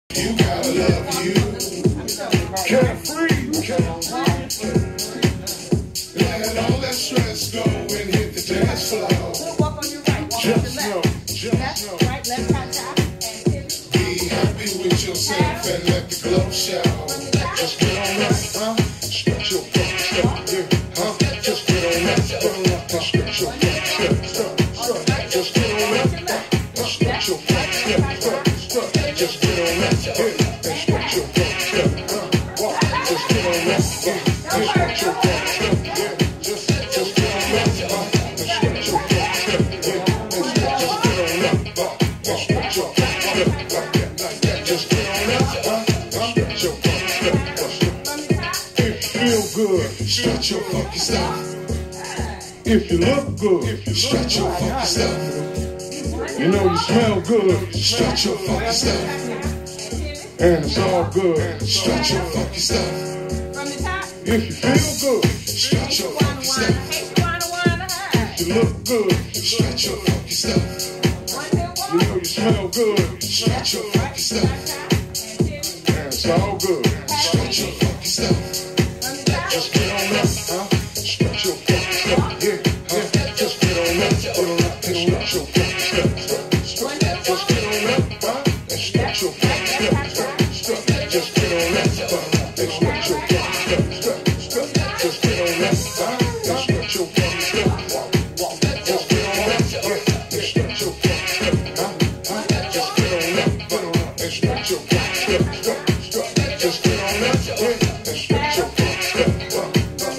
You gotta love you. Carefree. Let all that stress go and hit the dance floor. Walk on your right, walk on your left. Left, right, left, right, side, and pivot. Be happy with yourself and let the glow show. Just get on up, stretch your fucking stuff, yeah, just get on up, stretch your fucking stuff, just get on up, stretch your fucking stuff, just get on up, and stretch your fucking stuff, walk, just get on up, and stretch your fucking stuff, yeah, just get on up, and stretch your fucking stuff, yeah, and just get on up, and stretch your fucking stuff, like that, just get on up, and stretch your fucking stuff, if you feel good, stretch your fucking stuff. If you look good, stretch your fucking stuff. You know you smell good, stretch your fucking stuff. And it's all good, stretch your fucking stuff. If you feel good, stretch your fucking stuff. If you look good, stretch your fucking stuff. You know you smell good, stretch your fucking stuff. And it's all good, stretch your fucking stuff. Just get on up, stretch your fucking stuff, yeah, just get on up, and stretch your fucking stuff, just get on up, and stretch your fucking stuff, just get on up, and stretch your fucking stuff, just get on up, and stretch your fucking stuff, just get on up, and stretch your fucking stuff, just get on up, and stretch your fucking stuff, just get on up, and stretch your fucking stuff.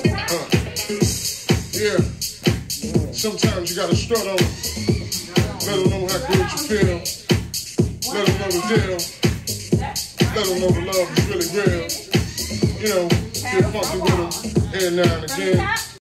Yeah, sometimes you gotta strut on them. Let them know how good you feel. Let them know the deal. Let them know the love is really real. You know, get funky with them every now and again.